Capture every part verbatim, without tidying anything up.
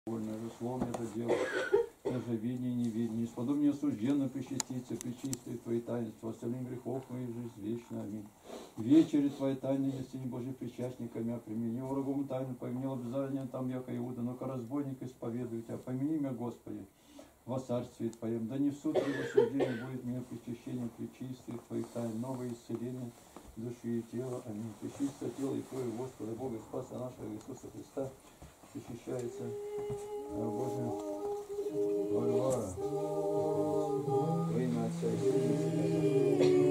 Словно это дело, даже видение и невидение, исподобнее осужденно причаститься, причистые Твои таинства, остальным грехов моих жизнь вечна. Аминь. Вечери Твоей тайны, если не Божий причастниками, а примени врагом тайну, помянил обязательно там, яко Иуда, но-ка разбойник исповедует Тебя, помяни меня, Господи, во царстве Твоем, да не в суд или в суждении будет мне причащение причистых Твоих тайн, новое исцеление души и тела. Аминь. Причистое тело и крови Господа Бога, Спаса нашего Иисуса Христа, защищается Божия Варвара. Во имя Отца и Сына.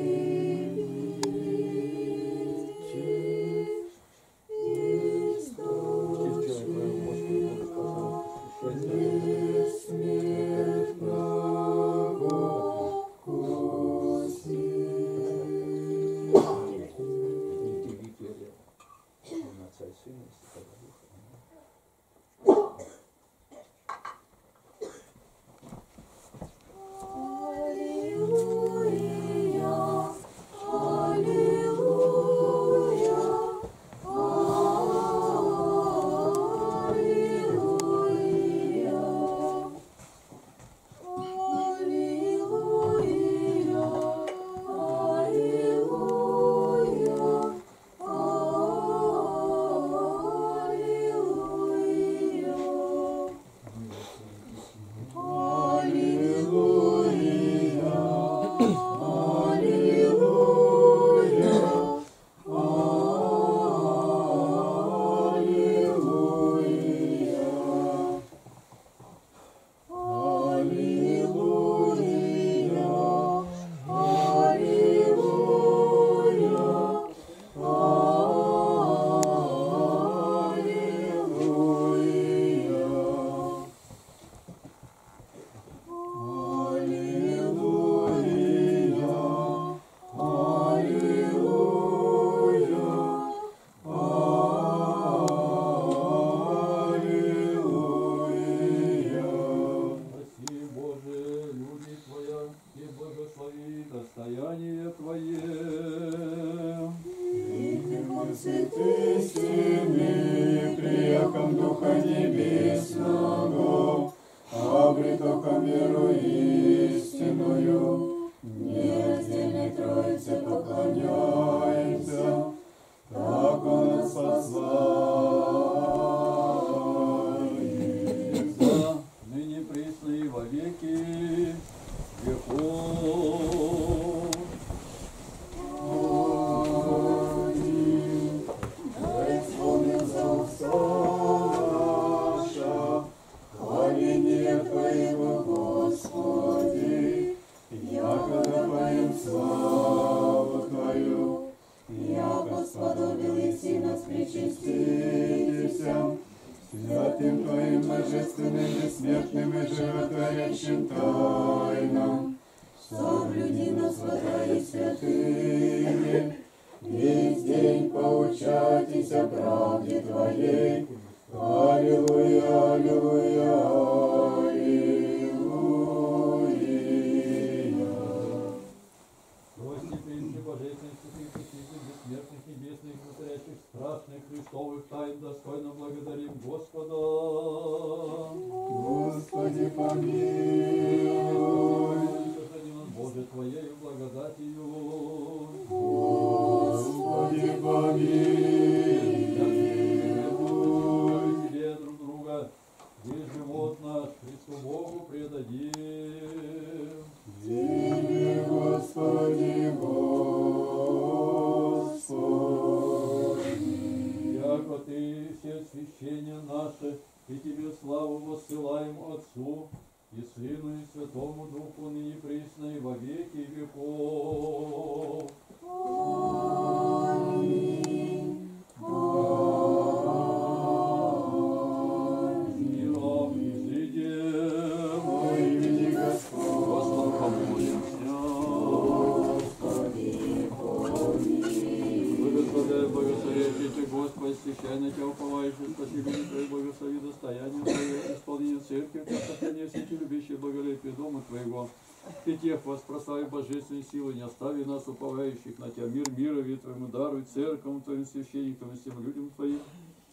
И тех воспрослави божественной силы, не остави нас, уповающих на Тебя, мир мира, ведь Твоему даруй, церковь Твоим священникам и всем людям Твоим,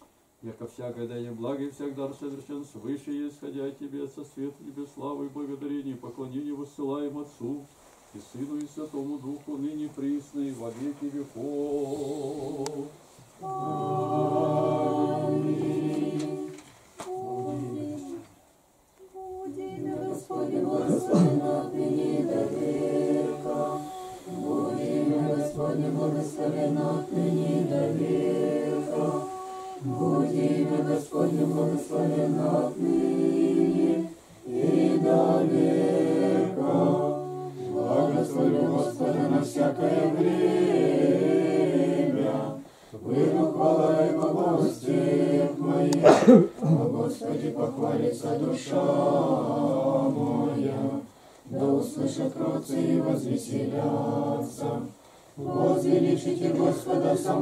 яко всякое дание благо и всяк дар совершен свыше, исходя от Тебе, со света Тебе славы и благодарение, поклонение высылаем Отцу и Сыну и Святому Духу, ныне присно и во веки веков. Аминь. Господи, благословен отныне и до века. Будь имя Господне благословен отныне и до века. Будь имя Господне благословен отныне и до века. Благословлю Господа на всякое время. Выну хвала Его во устах моих. О Господи похвалится душа моя. Да услышат кротцы и возвеселятся. Возвеличите Господа со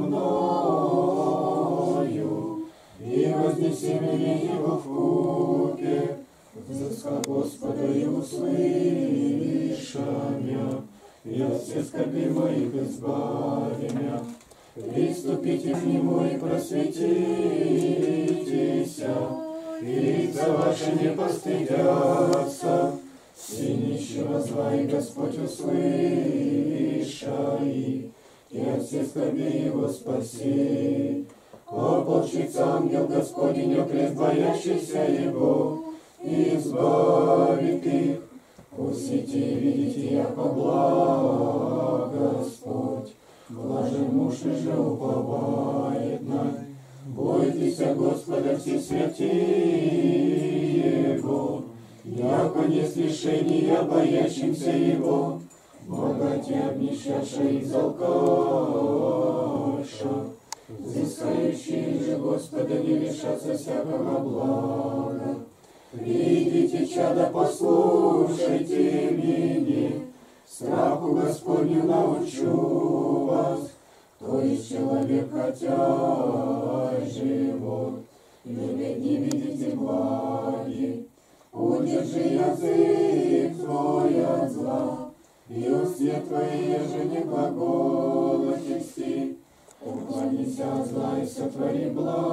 мною, и вознеси меня Его в купе. Взыска Господа и услыша меня, и от всех скорби моих избави меня. Приступите к Нему и просветитесь, и лица ваши не постыдятся. И нищего зла и Господь услыша их, и от всех скорби Его спаси. Ополчится ангел Господень, окрест боящийся Его, и избавит их. Усите и видите, яко благ Господь. Блажен муж, и же уповает на. Бойтесь Господа все святые Его, яко не слишения боящимся Его, богате обнищаша и залкаша. Взыскающие же Господа не лишатся всякого блага. Видите, чада, послушайте меня, страху Господню научу вас. То есть человек, хотя живот, любит не видите благи. Удержи язык твой от зла, и уста твои, еже не глаголоти все. Уклонись от зла и сотвори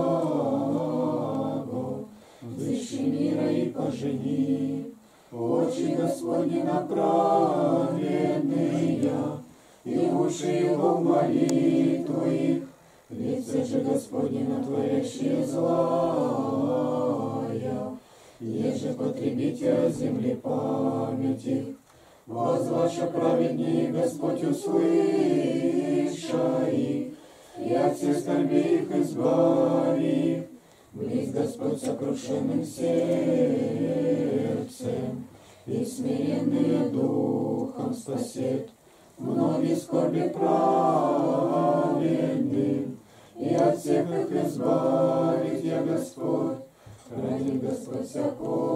благо. Взыщи мира и пожени. Очи Господни направленные, и уши Его в молитву их. Лице же Господне на творящие злая. Еже потребите о земле память их. Возваша праведнее Господь услыша их, и от всех скорби их избави. Близ Господь сокрушенным сердцем, и смиренные духом спасет. Многие скорби праведным, и от всех их избавит я Господь. Хранит Господь вся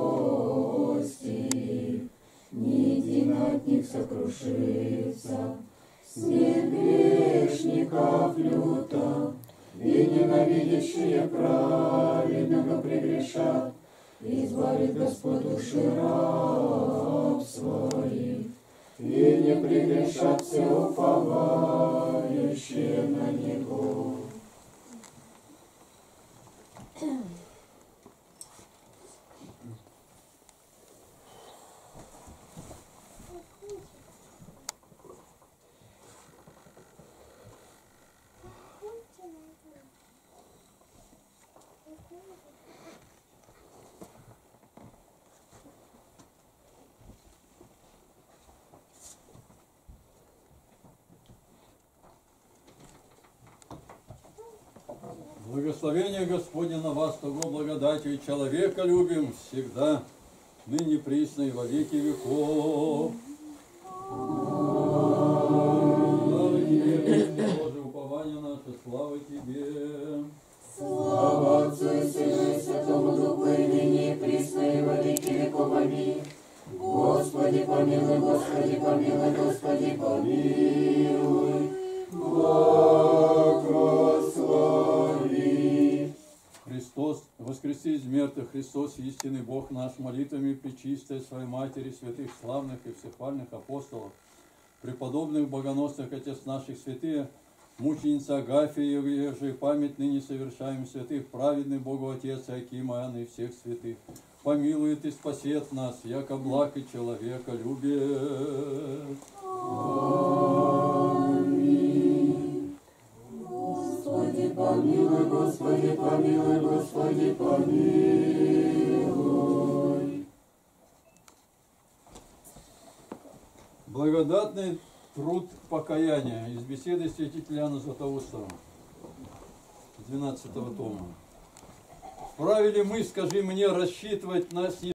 кости, ни едино от них сокрушится. Смерть грешников люта, и ненавидящие праведного прегрешат. Избавит Господь души раб своих, и не прегрешат все уповающие на Него. Благословение Господне на вас, того благодатью и человека любим всегда, ныне присно и во веки веков. Слава Тебе, Боже, упование наше, слава Тебе. Слава Отцу и Сыну и Святому Духу, и ныне и присно и во веки веков. Аминь. Господи помилуй, Господи помилуй, Господи помилуй. Благослови. Христос, воскреси из мертвых, Христос, истинный Бог наш, молитвами пречистой Своей Матери, святых славных и всехвальных апостолов, преподобных богоносных Отец наших святые, мученица Агафия, же память ныне совершаем святых, праведный Богу Отец Акима, Иоанна и всех святых. Помилует и спасет нас, яко благ и человека любит. Аминь. Господи, помилуй, Господи, помилуй, Господи, помилуй. Благодатный труд покаяния из беседы святителя Иоанна Златоустова, двенадцатого тома. Вправе ли мы, скажи мне, рассчитывать на